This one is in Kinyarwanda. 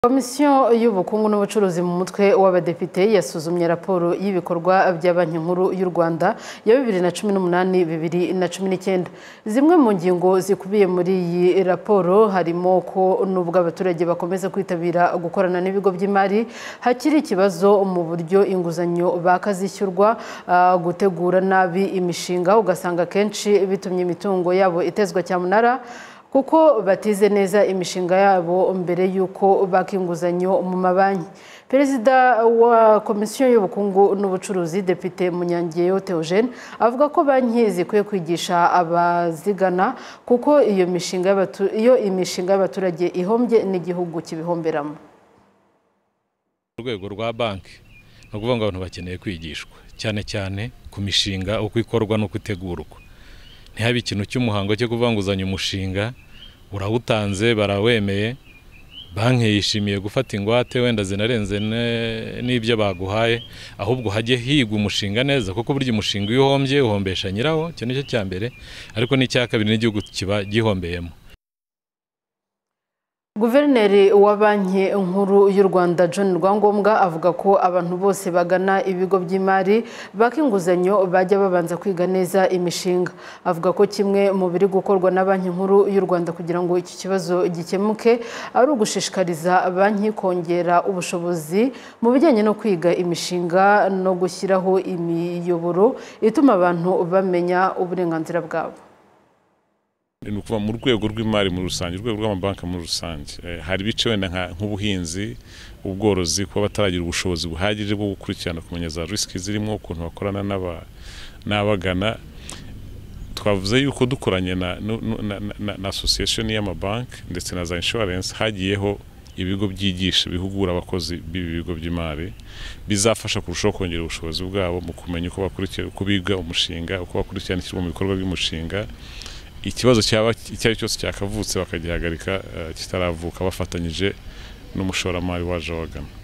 Komisiyo y'ubukungu n'ubucuruzi mu mutwe w'abadepite yasuzumye raporo y'ibikorwa bya Banki Nkuru y'u Rwanda ya 2018-2019. Zimwe mu ngingo zikubiye muri iyi raporo harimo ko nubwo abaturage bakomeza kwitabira gukorana n'ibigo by'imari, hakiri ikibazo mu buryo inguzanyo bakazishyurwa, gutegura nabi imishinga ugasanga kenshi bitumye imitungo yabo itezwa cyamunara kuko batize neza imishinga yabo mbere yuko bakinguzanyo mu mabanki. Perezida wa Komisiyo y'ubukungu n'ubucuruzi Depite Munyangeyo Theogene avuga ko banki zikwiye kwigisha abazigana kuko iyo imishinga y'abaturage ihombye n'igihugu kibihomberamo. Urwego rwa banki no kuvuga ngo abantu bakeneye kwigishwa cyane cyane ku mishinga uko ikorwa no gutegurwa. Ntihabe ikintu cy'umuhango cyo kuvanguzanya umushinga urawutanze barawemeye, banki yishimiye gufata ingwate wenda zinarenze n'ibyo baguhaye, ahubwo hajye higwa umushinga neza kuko burya umushinga uhombye uhombesha nyirawo, cyo nicyo cya mbere, ariko n'icya kabiri n'igihugu kiba gihombeyemo. Guverineri wa Banki Nkuru y'u Rwanda John Rwangombwa avuga ko abantu bose bagana ibigo by'imari bakinguzanyo bajya babanza kwiga neza imishinga. Avuga ko kimwe mu biri gukorwa na Banki Nkuru y'u Rwanda kugira ngo iki kibazo gikemuke ari ugushishikariza banki kongera ubushobozi mu bijyanye no kwiga imishinga no gushyiraho imiyoboro ituma abantu bamenya uburenganzira bwabo. Nukuva mu rwego rw'imari muri rusange, urwego rw'amabanki muri rusange, hari bice wenda nk'ubuhinzi, ubworozi, kuba bataragira ubushobozi buhagije bwo gukurikirana kumenya za risiki zirimo, ukuntu bakorana n'abagana. Twavuze yuko dukoranye na association y'amabanki ndetse na za insurance, hagiyeho ibigo byigisha bihugura abakozi b'ibi bigo by'imari bizafasha kurushaho kongera ubushobozi bwabo mu kumenya uko bakurikira, uko biga umushinga, uko bakurikirana ishyirwa mu bikorwa by'umushinga. Ikibazo cyaba icyo cyose cyakavutse bakagihagarika kitaravuka bafatanyije n'umushoramari waje wagana.